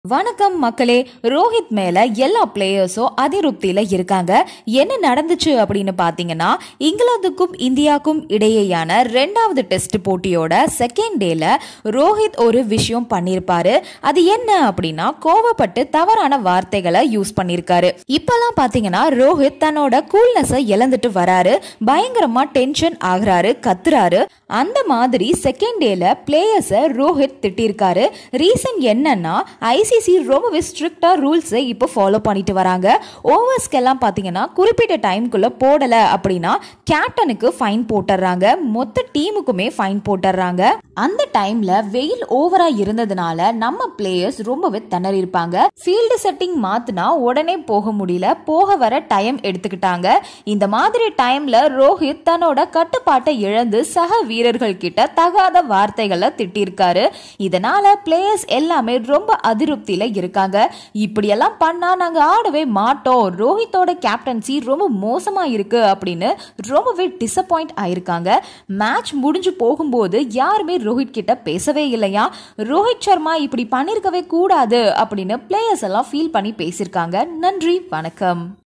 வணக்கம் மக்களே. ரோஹித் மேல எல்லா பிளேயர்ஸும் அதிருப்தியில இருக்காங்க. என்ன நடந்துச்சு அப்படின்னு பாத்தீங்கன்னா, இங்கிலாந்துக்கும் இந்தியாவுக்கும் இடையேயான 2வது டெஸ்ட் போட்டியோட செகண்ட் டேல ரோஹித் ஒரு விஷயம் பண்ணிருப்பாரு. அது என்ன அப்படின்னா, கோவப்பட்டு தவறான வார்த்தைகளை யூஸ் பண்ணிருக்காரு. இப்பெல்லாம் பாத்தீங்கன்னா ரோஹித் தன்னோட கூல்னஸை இழந்துட்டு வராரு. பயங்கரமா டென்ஷன் ஆகுறாரு, கத்துறாரு. அந்த மாதிரி செகண்ட் டேல பிளேயர்ஸை ரோஹித் திட்டிருக்காரு. ரீசன் என்னன்னா, ஐசிசி ரொம்பவே ஸ்ட்ரிக்டா ரூல்ஸை இப்போ ஃபாலோ பண்ணிட்டு வராங்க. ஓவர்ஸ்க்கெல்லாம் பார்த்தீங்கன்னா குறிப்பிட்ட டைம்குள்ள போடல அப்படின்னா கேப்டனுக்கு ஃபைன் போட்டுறாங்க. மொத்த டீமுக்குமே ஃபைன் போட்டுறாங்க. அந்த டைம்ல வெயில் ஓவரா இருந்ததுனால நம்ம பிளேயர்ஸ் ரொம்பவே திணறி இருப்பாங்க. ஃபீல்டு செட்டிங் மாத்தினா உடனே போக முடியல, போக வர டைம் எடுத்துக்கிட்டாங்க. இந்த மாதிரி டைம்ல ரோஹித் தன்னோட கட்டுப்பாட்டை இழந்து சக வீரர்கள் கிட்ட தகாத வார்த்தைகளை திட்டிருக்காரு. இதனால பிளேயர்ஸ் எல்லாமே ரொம்ப அதிருப்தியில இருக்காங்க. இப்படியெல்லாம் பண்ணா நாங்க ஆடவே மாட்டோம், ரோஹித்தோட கேப்டன்சி ரொம்ப மோசமா இருக்கு அப்படின்னு ரொம்பவே டிசப்பாயிண்ட் ஆயிருக்காங்க. மேட்ச் முடிஞ்சு போகும்போது யாருமே ரோஹித் கிட்ட பேசவே இல்லையா. ரோஹித் சர்மா இப்படி பண்ணிருக்கவே கூடாது அப்படின்னு பிளேயர்ஸ் எல்லாம் ஃபீல் பண்ணி பேசியிருக்காங்க. நன்றி, வணக்கம்.